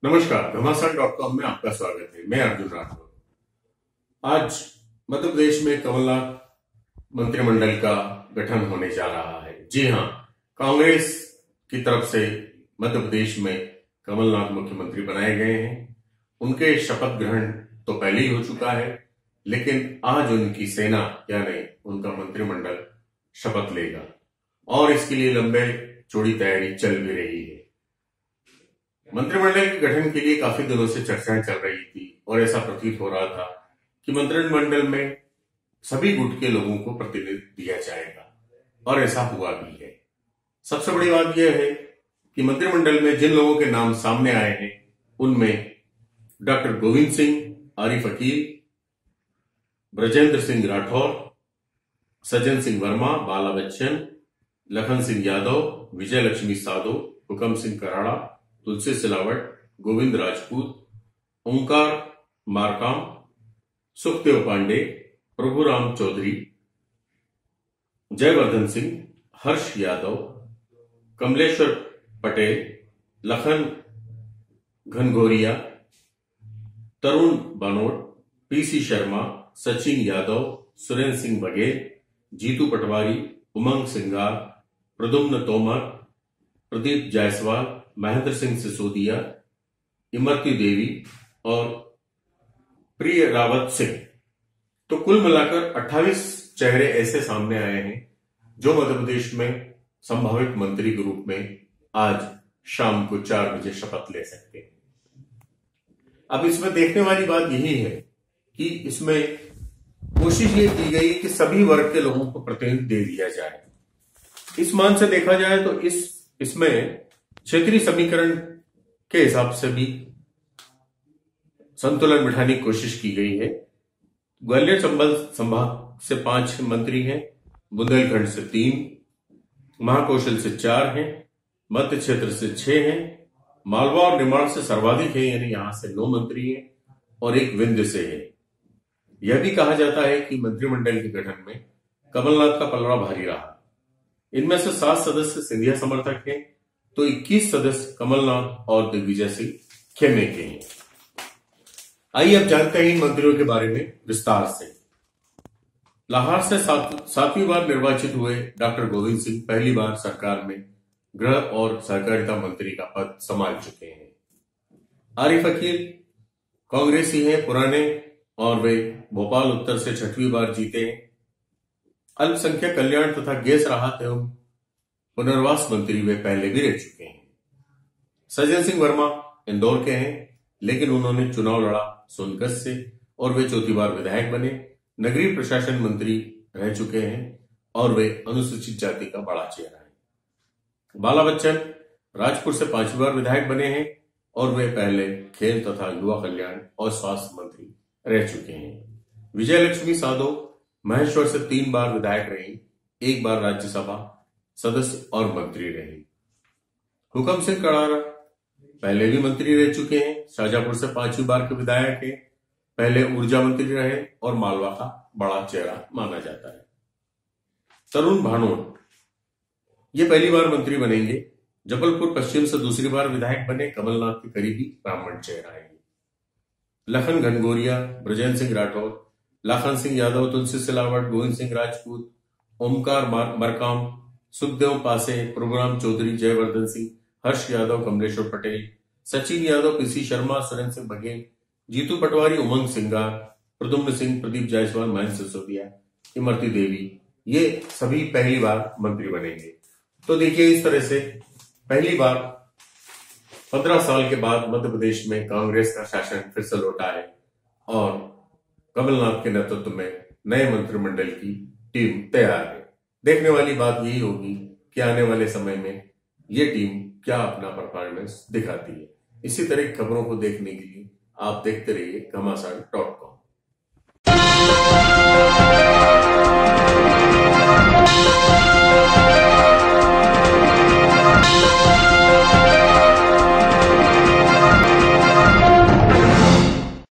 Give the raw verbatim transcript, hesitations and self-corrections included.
नमस्कार, घमासान dot com में आपका स्वागत है। मैं अर्जुन राठौर। आज मध्य प्रदेश में कमलनाथ मंत्रिमंडल का गठन होने जा रहा है। जी हां, कांग्रेस की तरफ से मध्य प्रदेश में कमलनाथ मुख्यमंत्री बनाए गए हैं। उनके शपथ ग्रहण तो पहले ही हो चुका है, लेकिन आज उनकी सेना यानी उनका मंत्रिमंडल शपथ लेगा और इसके लिए लंबे चौड़ी तैयारी चल भी रही है। मंत्रिमंडल के गठन के लिए काफी दिनों से चर्चाएं चल रही थी और ऐसा प्रतीत हो रहा था कि मंत्रिमंडल में सभी गुट के लोगों को प्रतिनिधित्व दिया जाएगा और ऐसा हुआ भी है। सबसे बड़ी बात यह है कि मंत्रिमंडल में जिन लोगों के नाम सामने आए हैं उनमें डॉक्टर गोविंद सिंह, आरिफ अकील, ब्रजेंद्र सिंह राठौर, सज्जन सिंह वर्मा, बाला बच्चन, लखन सिंह यादव, विजय लक्ष्मी साधो, हुकम सिंह कराड़ा, तुलसी सिलावट, गोविंद राजपूत, ओंकार मारकाम, सुखदेव पांडे, प्रभुराम चौधरी, जयवर्धन सिंह, हर्ष यादव, कमलेश्वर पटेल, लखन घनघोरिया, तरुण बानोट, पीसी शर्मा, सचिन यादव, सुरेंद्र सिंह बघेल, जीतू पटवारी, उमंग सिंगार, प्रद्युम्न तोमर, प्रदीप जायसवाल, महेंद्र सिंह सिसोदिया, इमरती देवी और प्रिय रावत सिंह। तो कुल मिलाकर अट्ठाईस चेहरे ऐसे सामने आए हैं जो मध्य प्रदेश में संभावित मंत्री के रूप में आज शाम को चार बजे शपथ ले सकते हैं। अब इसमें देखने वाली बात यही है कि इसमें कोशिश ये की गई कि सभी वर्ग के लोगों को प्रतिनिधित्व दे दिया जाए। इस मान से देखा जाए तो इस इसमें क्षेत्रीय समीकरण के हिसाब से भी संतुलन बिठाने की कोशिश की गई है। ग्वालियर चंबल संभाग से पांच मंत्री हैं, बुंदेलखंड से तीन, महाकौशल से चार हैं, मध्य क्षेत्र से छह हैं, मालवा और निमाड़ से सर्वाधिक है, यानी यहां से नौ मंत्री हैं और एक विंध्य से है। यह भी कहा जाता है कि मंत्रिमंडल के गठन में कमलनाथ का पलड़ा भारी रहा। इनमें से सात सदस्य सिंधिया समर्थक हैं तो इक्कीस सदस्य कमलनाथ और दिग्विजय सिंह खेमे के हैं। आइए अब जानते हैं इन मंत्रियों के बारे में विस्तार से। लाहौर से सात, सातवीं बार निर्वाचित हुए डॉक्टर गोविंद सिंह पहली बार सरकार में गृह और सहकारिता मंत्री का पद संभाल चुके हैं। आरिफ अकील कांग्रेसी हैं पुराने और वे भोपाल उत्तर से छठवीं बार जीते हैं। अल्पसंख्यक कल्याण तथा गैस राहत एवं पुनर्वास मंत्री वे पहले भी रह चुके हैं। सज्जन सिंह वर्मा इंदौर के हैं, लेकिन उन्होंने चुनाव लड़ा सोनकत से और वे चौथी बार विधायक बने। नगरीय प्रशासन मंत्री रह चुके हैं और वे अनुसूचित जाति का बड़ा चेहरा है। बाला बच्चन राजपुर से पांचवी बार विधायक बने हैं और वे पहले खेल तथा युवा कल्याण और स्वास्थ्य मंत्री रह चुके हैं। विजय लक्ष्मी साधो महेश्वर से तीन बार विधायक रही, एक बार राज्यसभा सदस्य और मंत्री रहे। हुकम सिंह कराड़ा पहले भी मंत्री रह चुके हैं, शाजापुर से पांचवी बार के विधायक हैं, पहले ऊर्जा मंत्री रहे और मालवा का बड़ा चेहरा माना जाता है। तरुण भानोट ये पहली बार मंत्री बनेंगे। जबलपुर पश्चिम से दूसरी बार विधायक बने, कमलनाथ के करीबी ब्राह्मण चेहरा है। लखन घनघोरिया, ब्रजेंद्र सिंह राठौर, लखन सिंह यादव, तुलसी सिलावट, गोविंद सिंह राजपूत, ओमकार मरकाम, सुखदेव पासे, प्रभुराम चौधरी, जयवर्धन सिंह, हर्ष यादव, कमलेश्वर पटेल, सचिन यादव, पीसी शर्मा, सुरेंद्र सिंह बघेल, जीतू पटवारी, उमंग सिंगार, प्रद्युम्न सिंह, प्रदीप जायसवाल, महेंद्र सिसोदिया, इमरती देवी, ये सभी पहली बार मंत्री बनेंगे। तो देखिए, इस तरह से पहली बार पंद्रह साल के बाद मध्य प्रदेश में कांग्रेस का शासन फिर से लौटा है और कमलनाथ के नेतृत्व में नए मंत्रिमंडल की टीम तैयार है। देखने वाली बात यही होगी कि आने वाले समय में ये टीम क्या अपना परफॉर्मेंस दिखाती है। इसी तरह की खबरों को देखने के लिए आप देखते रहिए घमासान डॉट कॉम।